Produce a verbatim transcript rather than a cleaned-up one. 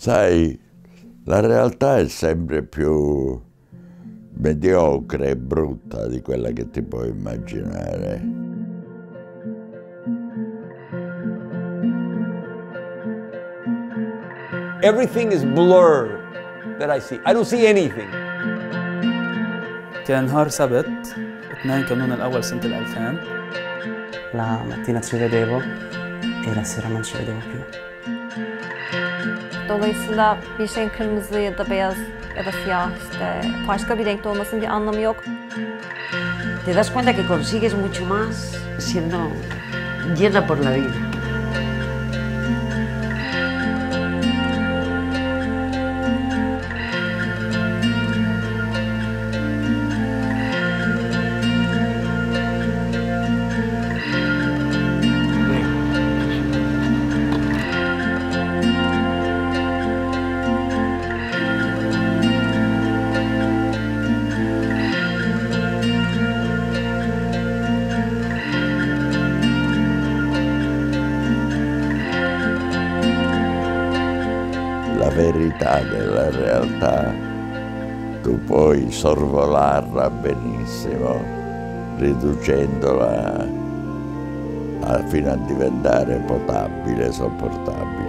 Sai, la realtà è sempre più mediocre e brutta di quella che ti puoi immaginare. Everything is blurred that I see. I don't see anything. كان نهار سبت اثنين كانون الأول سنة الألفين. La mattina ci vedevo e la sera non ci vedevo più. Dolayısıyla bir şeyin kırmızı ya da beyaz ya da siyah işte başka bir renkte olmasının bir anlamı yok. Te das cuenta que consigues mucho más siendo llena por la vida. La verità della realtà tu puoi sorvolarla benissimo, riducendola a, fino a diventare potabile, sopportabile.